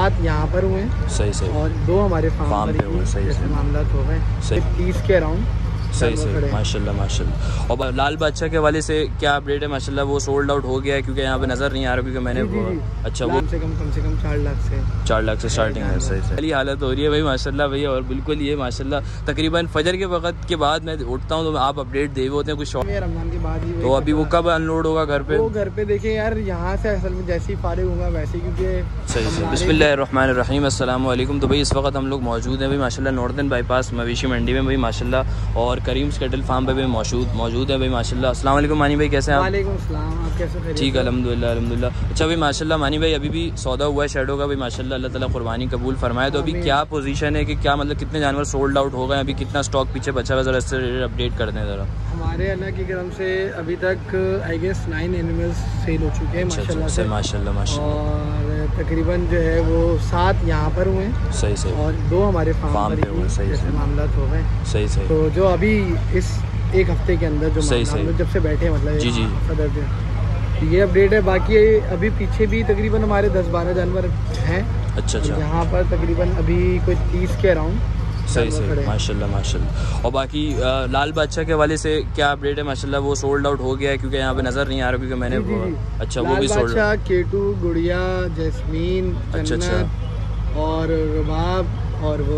7 यहाँ पर हुए सही सही और 2 हमारे फार्म पे हुए। सही जैसे मामला हो गए 30 के अराउंड सही सही माशाल्लाह माशाल्लाह। और लाल बादशाह के वाले से क्या अपडेट है? माशाल्लाह वो सोल्ड आउट हो गया है क्योंकि यहाँ पे नज़र नहीं आ रहा क्योंकि मैंने वो अच्छा वो कम से कम 4 लाख से स्टार्टिंग है। सही सही हालत हो रही है भाई माशाल्लाह भैया। और बिल्कुल ये माशाल्लाह तकरीबन फजर के वक्त के बाद मैं उठता हूँ तो आप अपडेट दे होते हैं कुछ शॉर्ट रमजान के बाद ही। तो अभी वो कब अनलोड होगा घर पे? वो घर पे देखें यार, यहाँ से असल में जैसे ही फारिग होगा वैसे, क्योंकि सही सही। बिस्मिल्लाहिर्रहमानिर्रहीम, अस्सलाम वालेकुम। तो भाई इस वक्त हम लोग मौजूद हैं भाई माशाल्लाह नॉर्दर्न बाईपास मवेशी मंडी में भाई माशाल्लाह, और करीम्स कैटल फार्म पे भी मौजूद है भाई माशाल्लाह। अस्सलाम वालेकुम मानी भाई, कैसे हैं आप? वालेकुम सलाम, आप कैसे हैं? ठीक अल्हम्दुलिल्लाह अल्हम्दुलिल्लाह। अच्छा भाई माशाल्लाह मानी भाई अभी भी सौदा हुआ है शैडो का भाई माशाल्लाह, अल्लाह ताला कुर्बानी कबूल फरमाए। तो अभी क्या पोजीशन है कि क्या मतलब कितने जानवर सोल्ड आउट हो गए, अभी कितना स्टॉक पीछे बचा हुआ, ज़रा इससे अपडेट कर दें ज़रा। हमारे अल्लाह की करम से अभी तक आई गेस 9 एनिमल्स सेल हो चुके हैं माशाल्लाह से। माशाल्लाह और तकरीबन जो है वो 7 यहाँ पर हुए। सही सही। और 2 हमारे फार्म पे हुए। सही जैसे मामला हो गए। सही सही। तो जो अभी इस एक हफ्ते के अंदर जो जब से बैठे मतलब जी जी सदर पे ये अपडेट है। बाकी अभी पीछे भी तकरीबन हमारे 10-12 जानवर हैं। अच्छा अच्छा। यहाँ पर तकरीबन अभी कोई 30 के अराउंड। सही सही माशाल्लाह माशाल्लाह। और बाकी लाल बादशाह के वाले से क्या अपडेट है? माशाल्लाह वो सोल्ड आउट हो गया है क्योंकि यहाँ पे नज़र नहीं आ रहा क्योंकि मैंने वो अच्छा वो भी सोल्ड। केटू, गुड़िया, जैस्मीन, जन्नत और रुबाब और वो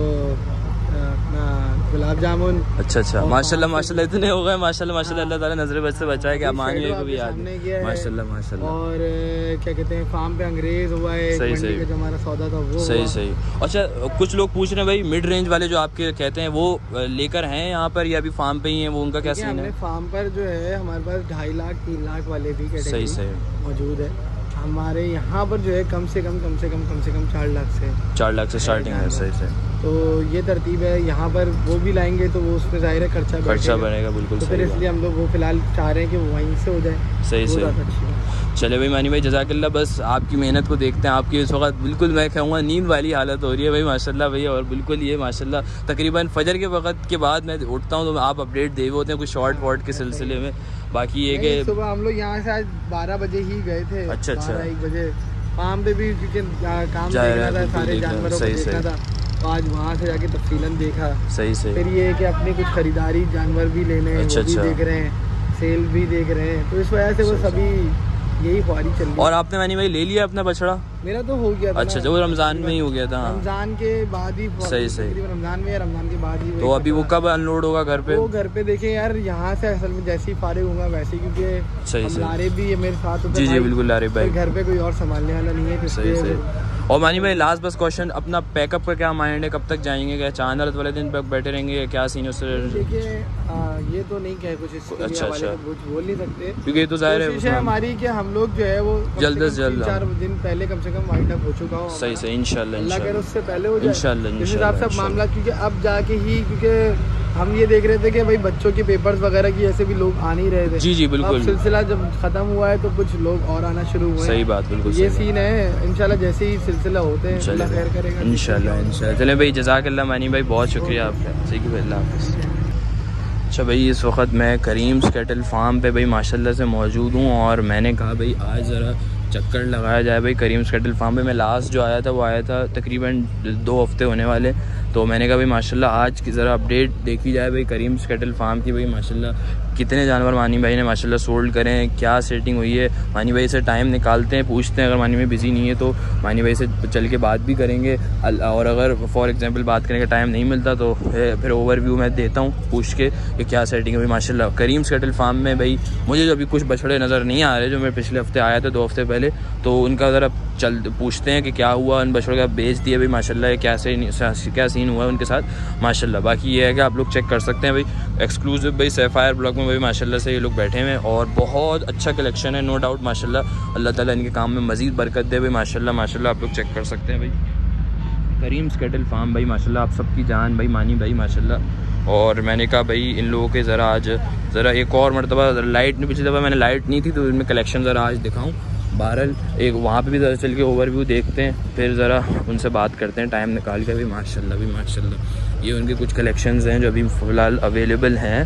गुलाब जामुन। अच्छा अच्छा माशाल्लाह माशाल्लाह इतने हो गए माशाल्लाह माशाल्लाह। अल्लाह ताला नजर बद से बचाए कि अमानियों को भी याद है माशाल्लाह माशाल्लाह। और क्या कहते हैं फार्म पे अंग्रेज हुआ है। सही सही। जो हमारा सौदा था वो सही सही। अच्छा कुछ लोग पूछ रहे हैं भाई मिड रेंज वाले जो आपके कहते हैं वो लेकर हैं यहाँ पर या अभी फार्म पे ही हैं, वो उनका क्या सीन है? फार्म पर जो है हमारे पास 2.5 लाख 3 लाख वाले भी सही सही मौजूद है। हमारे यहाँ पर जो है कम से कम 4 लाख से स्टार्टिंग है। सही सही। तो ये तरतीब है। यहाँ पर वो भी लाएंगे तो वो उसमें जाहिर है खर्चा बनेगा बिल्कुल। तो फिर इसलिए हम लोग वो फिलहाल चाह रहे हैं कि वो वहीं से हो जाए। सही सही। चले भाई मानी भाई जज़ाकल्लाह। बस आपकी मेहनत को देखते हैं, आपकी इस वक्त बिल्कुल मैं कहूँगा नींद वाली हालत हो रही है भाई माशाल्लाह भैया। और बिल्कुल ये माशाल्लाह तकरीबन फजर के वक्त के बाद मैं उठता हूँ तो आप अपडेट दे होते हैं कुछ शॉर्ट वॉट के सिलसिले में। बाकी ये कि सुबह हम लोग यहाँ से आज 12 बजे ही गए थे। अच्छा अच्छा। 1 बजे फार्म पे भी क्योंकि काम देखना था, सारे जानवरों को देखना था, तो आज वहाँ से जाके तफसीलन देखा। सही सही। फिर ये है कि अपनी कुछ खरीदारी जानवर भी लेने हैं, वो भी देख रहे हैं, सेल भी देख रहे हैं, तो इस वजह से वो सभी यही ख्वारी चल रही है। और आपने मानी भाई ले लिया अपना बछड़ा? मेरा तो हो गया था। अच्छा जो रमजान में ही हो गया था। रमजान के बाद ही। सही सही। रमजान के बाद ही। तो अभी वो कब अनलोड होगा घर पे? वो घर पे देखें यार, यहाँ से असल में जैसे ही फारिग होगा वैसे, क्योंकि सही लारे भी मेरे साथ। जी जी बिल्कुल लारे भाई। घर पे कोई और संभालने वाला नहीं है। सही सही। और मानी भाई लास्ट बस क्वेश्चन, अपना पैकअप का क्या माइंड है, कब तक जाएंगे? क्या चांद रात वाले दिन तक बैठे रहेंगे, क्या सीन है उससे? देखिए ये तो नहीं कहे कुछ इसके अच्छा अच्छा कुछ बोल नहीं सकते क्योंकि ये तो जाहिर है हमारी कि हम लोग जो है वो जल्द से जल्द 4 दिन पहले कम से कम वाइंड अप हो चुका हो। सही सही इंशाल्लाह इंशाल्लाह उससे पहले हो जाए इंशाल्लाह इस हिसाब से मामला, क्योंकि अब जाके ही, क्योंकि हम ये देख रहे थे कि भाई बच्चों के पेपर्स वगैरह की ऐसे भी लोग आ नहीं रहे थे। जी जी बिल्कुल। सिलसिला जब खत्म हुआ है तो कुछ लोग और आना शुरू हुए। सही बात बिल्कुल। ये सीन है। इंशाल्लाह जैसे ही सिलसिला होते हैं अल्लाह खैर करेगा इंशाल्लाह इंशाल्लाह। चले भाई जज़ाकल्लाह मानी भाई, बहुत शुक्रिया आपका। ठीक है भाई, अल्लाह हाफ़िज़। अच्छा भाई इस वक्त मैं करीम्स कैटल फार्म पे भाई माशाल्लाह से मौजूद हूँ और मैंने कहा भाई आज ज़रा चक्कर लगाया जाए भाई करीम्स कैटल फार्म में। मैं लास्ट जो आया था वो आया था तकरीबन 2 हफ्ते होने वाले, तो मैंने कहा भाई माशाल्लाह आज की ज़रा अपडेट देखी जाए भाई करीम्स कैटल फार्म की। भाई माशाल्लाह कितने जानवर मानी भाई ने माशाल्लाह सोल्ड करें, क्या सेटिंग हुई है। मानी भाई से टाइम निकालते हैं, पूछते हैं, अगर मानी भाई बिज़ी नहीं है तो मानी भाई से चल के बात भी करेंगे, और अगर फॉर एग्जांपल बात करने का टाइम नहीं मिलता तो फिर ओवरव्यू मैं देता हूँ पूछ के कि क्या सेटिंग है भाई माशाल्लाह करीम्स कैटल फार्म में। भाई मुझे जो अभी कुछ बछड़े नज़र नहीं आ रहे जो मैं पिछले हफ्ते आया था 2 हफ्ते पहले, तो उनका ज़रा पूछते हैं कि क्या हुआ, उन बछड़ों का बेच दिया भाई माशाल्लाह, क्या सीन हुआ है उनके साथ माशाल्लाह। बाकी ये है कि आप लोग चेक कर सकते हैं भाई एक्सक्लूसिव भाई सैफायर ब्लॉक में भाई माशाल्लाह से ये लोग बैठे हुए हैं और बहुत अच्छा कलेक्शन है नो डाउट माशाल्लाह। अल्लाह ताला इनके काम में मज़ीद बरकत दे भाई माशाल्लाह माशाल्लाह। आप लोग चेक कर सकते हैं भाई करीम्स कैटल फार्म भाई माशाल्लाह। आप सबकी जान भाई मानी भाई माशाल्लाह। और मैंने कहा भाई इन लोगों के ज़रा आज ज़रा एक और मरतबा लाइट नहीं, पिछली दफ़ा मैंने लाइट नहीं थी तो इनमें कलेक्शन ज़रा आज दिखाऊँ। बहरहाल एक वहाँ पे भी ज़रा चल के ओवरव्यू देखते हैं, फिर ज़रा उनसे बात करते हैं टाइम निकाल के। भी माशाल्लाह भी माशाल्लाह ये उनके कुछ कलेक्शंस हैं जो अभी फ़िलहाल अवेलेबल हैं।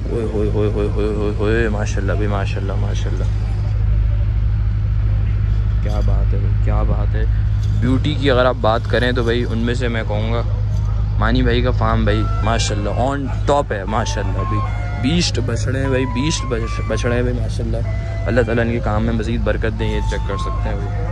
ओए माशाल्लाह भी माशाल्लाह माशाल्लाह। क्या बात है भाई, क्या बात है। ब्यूटी की अगर आप बात करें तो भाई उनमें से मैं कहूँगा मानी भाई का फार्म भाई माशाल्लाह ऑन टॉप है माशाल्लाह। अभी 20 बछड़े हैं भाई, 20 बछड़े हैं भाई माशाल्लाह। अल्लाह ताला इनके काम में मज़ीद बरकत दें, ये चेक कर सकते हैं भाई।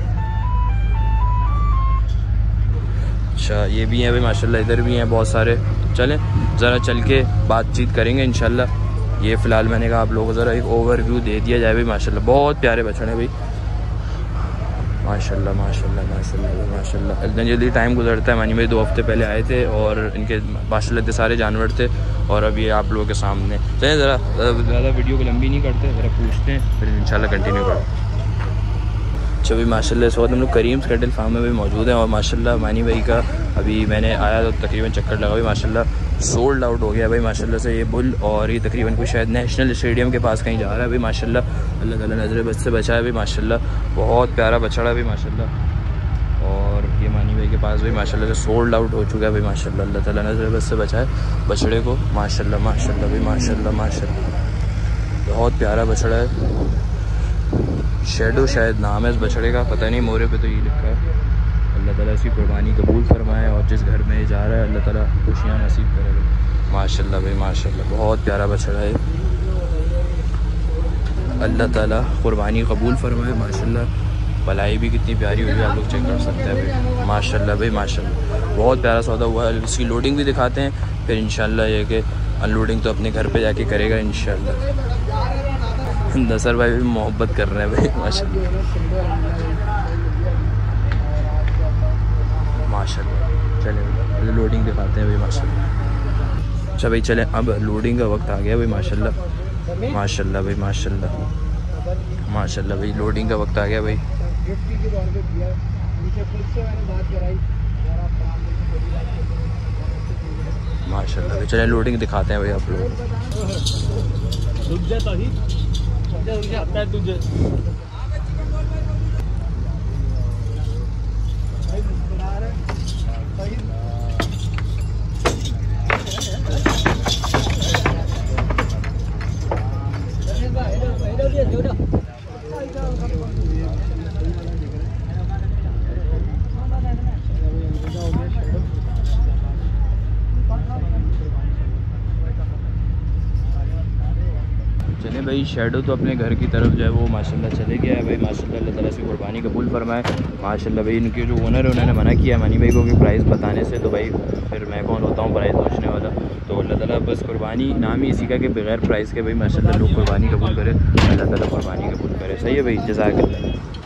अच्छा ये भी हैं भाई माशाल्लाह, इधर भी हैं बहुत सारे। चलें ज़रा चल के बातचीत करेंगे इंशाल्लाह। ये फ़िलहाल मैंने कहा आप लोगों को ज़रा एक ओवरव्यू दे दिया जाए भाई माशाल्लाह। बहुत प्यारे बछड़े हैं भाई माशाल्लाह माशाल्लाह माशाल्लाह माशाल्लाह। इतना जल्दी टाइम गुजरता है। मानी भाई 2 हफ्ते पहले आए थे और इनके माशाल्लाह इतने सारे जानवर थे और अब ये आप लोगों के सामने। चलिए ज़रा ज़्यादा वीडियो को लंबी नहीं करते, ज़रा पूछते हैं फिर इंशाल्लाह कंटिन्यू करते। अच्छा भाई माशाल्लाह इस वक्त हम लोग करीम्स कैटल फार्म में भी मौजूद हैं और माशाल्लाह मानी भाई का अभी मैंने आया तो तकरीबन चक्कर लगा भाई माशाल्लाह सोल्ड आउट हो गया भाई माशाल्लाह से ये बुल। और ये तकरीबन कोई शायद नेशनल स्टेडियम के पास कहीं जा रहा है भाई माशाल्लाह। अल्लाह ताला नज़र बस से बचाए भाई माशाल्लाह। बहुत प्यारा बछड़ा है भाई माशाल्लाह। और ये मानी भाई के पास भाई माशाल्लाह से सोल्ड आउट हो चुका है भाई माशाल्लाह। अल्लाह ताला नज़र बस से बचाए बछड़े को माशाल्लाह माशाल्लाह भाई माशाल्लाह माशाल्लाह। बहुत प्यारा बछड़ा है। शेडो शायद नाम है इस बछड़े का, पता नहीं, मोरे पे तो ये लिखा है। अल्लाह ताला इसकी कुर्बानी कबूल फरमाए और जिस घर में जा रहा है अल्लाह ताला खुशियाँ नसीब करे भाई माशाल्लाह भाई माशाल्लाह। बहुत प्यारा बछड़ा है। अल्लाह ताला कुर्बानी कबूल फरमाए माशाल्लाह। पलाई भी कितनी प्यारी हुई है आप लोग चेक कर सकते हैं भाई माशाल्लाह भाई माशाल्लाह। बहुत प्यारा सौदा हुआ है। इसकी लोडिंग भी दिखाते हैं फिर इंशाल्लाह। ये कि अनलोडिंग तो अपने घर पे जाके करेगा इंशाल्लाह। नसर भाई भी मोहब्बत कर रहे हैं भाई माशाल्लाह माशाल्लाह। चले लोडिंग दिखाते हैं भाई माशाल्लाह। अच्छा भाई चलें अब लोडिंग का वक्त आ गया भाई माशाल्लाह माशाल्लाह भाई माशाल्लाह माशाल्लाह भाई। लोडिंग का वक्त आ गया भाई माशाल्लाह भाई। चलें लोडिंग दिखाते हैं भाई आप लोग। चले भाई शेडो तो अपने घर की तरफ जो है वो माशाल्लाह चले गया है भाई माशाल्लाह। अल्लाह ताला से कुर्बानी कबूल फरमाए माशाल्लाह भाई। इनके जो ओनर है उन्होंने मना किया मनी भाई को कि प्राइस बताने से, तो भाई फिर मैं कौन होता हूँ प्राइस पूछने वाला। तो अल्लाह ताला बस कुर्बानी नाम ही इसी का कि बगैर प्राइस के भाई माशाल्लाह लोग कुर्बानी कबूल करे। अल्लाह ताला कुर्बानी कबूल करे। सही है भाई, जज़ाकल्लाह।